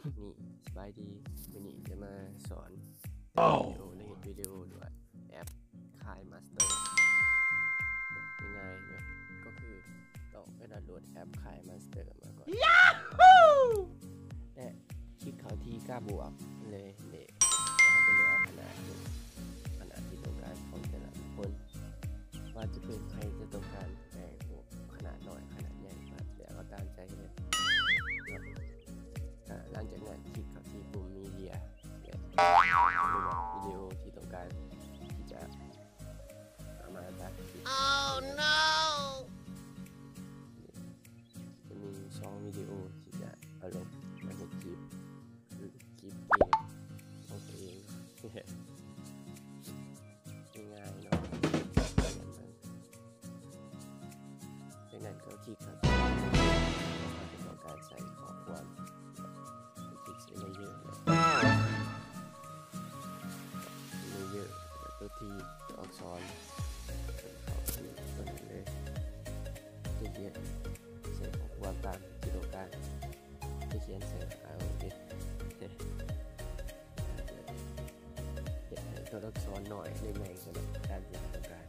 นี่สบายดีวันนี้จะมาสอนวิดีโอด้วยแอปคายมาสเตอร์ง่ายๆนะก็คือต้องไปดาวน์โหลดแอปคายมาสเตอร์มาก่อนและคลิกเข้าที่ก้าบวกเลยเนี่ยเราไปเลือกขนาดที่ต้องการของแต่ละคนว่าจะเป็นใครจะต้องการขนาดน้อยขนาดใหญ่แต่ก็ตามใจเลยหลังจากนั้นคลิกเข้าที่ปุ่มมีเดียและเลือกวิดีโอที่ต้องการที่จะเอามาตัดคลิป Oh no จะมี2 วิดีโอที่จะเอาลงมาเป็นคลิปคือคลิปเองของตัวเองง่ายๆเนาะจากนั้นก็คลิกครับต้องการใส่ข้อความคลิกใส่เยอะตัวที่ตัวอักษรเข้าที่ตัวนั้นเลยจะเขียนใส่ข้อความตามที่ต้องการจะเขียนใส่เอาดิตัวอักษรหน่อยเล็กๆสำหรับการที่ต้องการ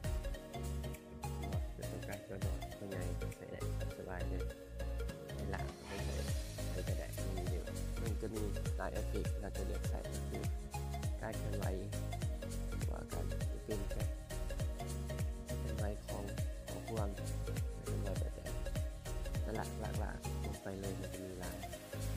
ตัวหน่อยตัวใหญ่ใส่ได้สบายเลยในหลักไม่ใส่ใส่ก็ได้ไม่มีเดียวมันจะมีหลายเอฟเฟกต์เราจะเลือกใส่ก็คือการเคลื่อนไหวว่าการเป็นแค่เคลื่อนไหวของความเคลื่อนไหวแบบแต่หลักลงไปเลยมันจะมีลาย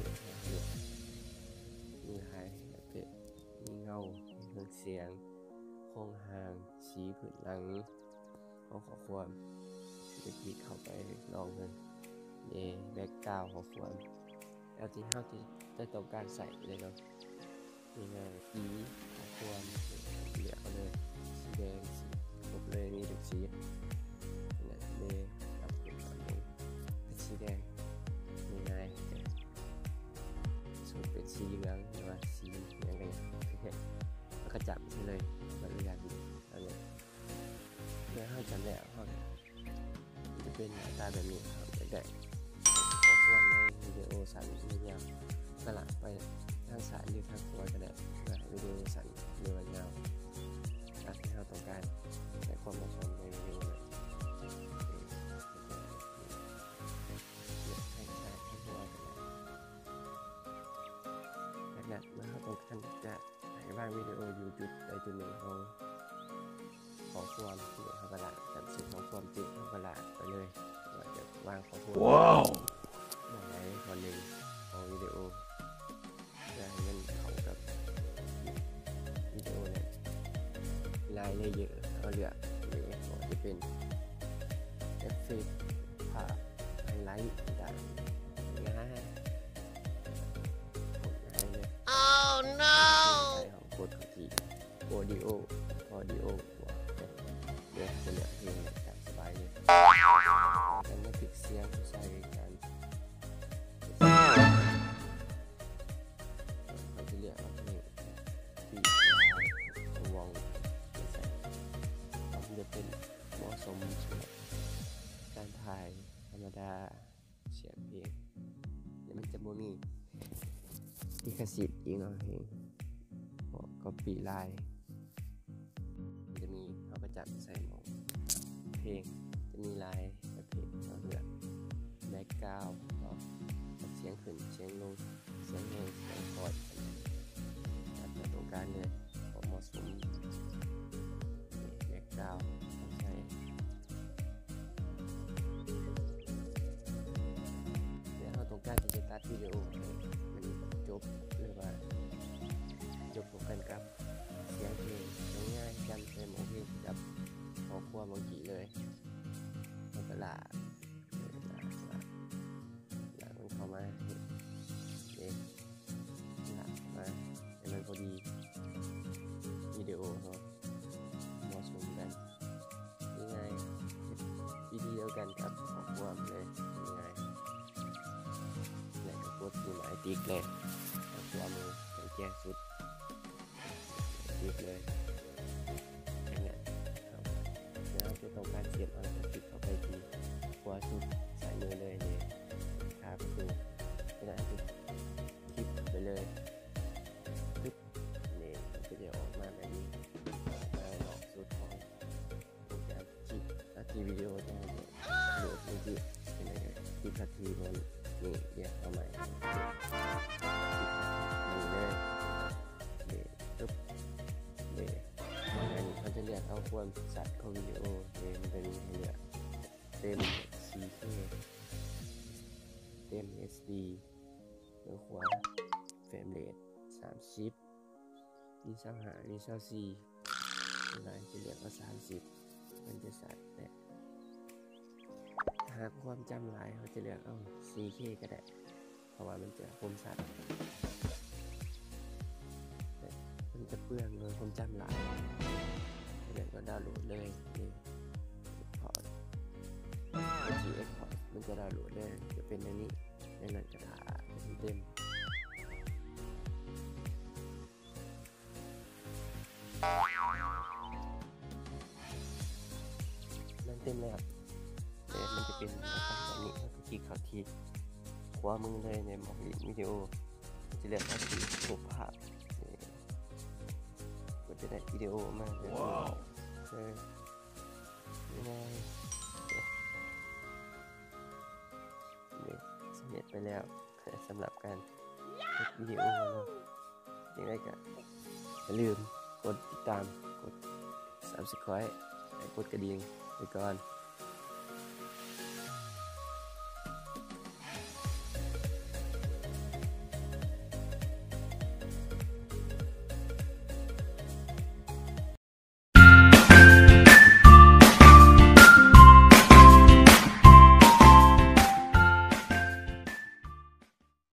มีลายเอฟเฟกต์มีเงาเครื่องเสียงโครงห่างสีผืนหลังของข้อความจะคลิกเข้าไปลองเลยแบ็กกราวด์ข้อความแล้วที่เราจะต้องการใส่เลยเนาะง่ายๆสีข้อความเลือกเอาเลยสีแดงสีครบเลยมีทุกสีนะรับเป็นตอนนี้เป็นสีแดงง่ายๆส่วนเป็นสีเหลืองหรือว่าสียังไงแล้วก็จับไปเลยมาเลยอย่างนี้แล้วเนี่ยเมื่อเราจำแล้วจะเป็นหน้าตาแบบนี้ครับเด็กๆขอควรในวิดีโอสั้นวิดีโอสลับไปทางซ้ายหรือทางขวาก็ได้วิดีโอสั้นหรือว่ายาวตามที่เราต้องการในความเหมาะสมในวิดีโอเลยให้ซ้ายให้ขวาก็ได้จากนั้นเมื่อเราต้องการจะให้วางวิดีโออยู่จุดใดจุดหนึ่งของข้อความที่เขากระดาษกับสิ่งของความจริงเขากระดาษไปเลยว่าจะวางข้อความไหนคนหนึ่งของวิดีโอจะให้มันเข้ากับวิดีโอเนี่ยรายละเอียดเอาเลือกนี่จะเป็นเอฟเฟกต์ภาพไฮไลท์ต่างๆง่ายเลย Oh no ใส่ของกดที่ออดิโอเนี่ยจะเลือกเพลงแบบสบายเลยกันไม่ติดเสียงใส่กันเราจะเลือกเอาเพลงที่วงใส่มันจะเป็นเหมาะสมสำหรับการถ่ายธรรมดาเสียงเพลงแล้วมันจะบ่มีลิขสิทธิ์อีกเนาะเพลงก็ปีลายจะมีเขาก็จับใส่หมองเพลงจะมีลายเพลงเราเลือกแบ็กกราวด์เนาะเสียงขึ้นเสียงลงเสียงแห้งเสียงคอร์ดตามตรงการเลยเหมาะสมแบ็กกราวด์ต้องใช้เดี๋ยวเราต้องการที่จะตัดวิดีโอมันจบหรือว่าจบกันกับเสียงเพลงง่ายๆจำเต็มโอเคกับข้อความบางทีเลยมันก็ลากมันเข้ามาลากเข้ามาให้มันพอดีวิดีโอเนาะเหมาะสมกันง่ายๆวิธีเดียวกันกับข้อความเลยง่ายแล้วก็กดปุ่มไอติ๊กเลยข้อความมือแจ้งสุดติ๊กเลยแล้วจะต้องการเสียบเอาคลิกเข้าไปที่ขวาสุดใส่มือเลยเนี่ยครับดูขณะที่คลิปเลยปึ๊บนี่มันก็จะออกมาแบบนี้มาออกสุดของโปรแกรมคลิปวิดีโอได้เลยโหลดเมื่อกี้เป็นไงคลิปนาทีมันนี่เดี๋ยวเอาใหม่นี่เลยนี่ปึ๊บนี่อันนี้เขาจะเรียกเอาความสัดของวิดีโอนี่มันจะมีให้เลือกเต็ม 4K เต็ม SD มือขวาเฟรมเรท30มี25มี24เวลาจะเรียกว่า30มันจะสัดแต่หากความจำหลายเขาจะเรียกเอา 4K ก็ได้เพราะว่ามันจะคมชัดมันจะเปลืองเลยความจำหลายเรียกก็ดาวน์โหลดเลยนี่พอร์ตที่เอ็กพอร์ตมันจะดาวน์โหลดเลยจะเป็นอย่างนี้ในนั้นกระถาเต็มมันเต็มเลยครับแต่มันจะเป็นแบบนี้ก็คลิกเข้าที่ขวามือเลยในหมอกวิดีโอจะเลือกเอาที่รูปภาพก็จะได้วิดีโอมาแบบนี้ง่ายสำเร็จไปแล้วสำหรับการวิดีโอเนาะยังไงก็อย่าลืมกดติดตามกด Subscribe และกดกระดิ่งไปก่อน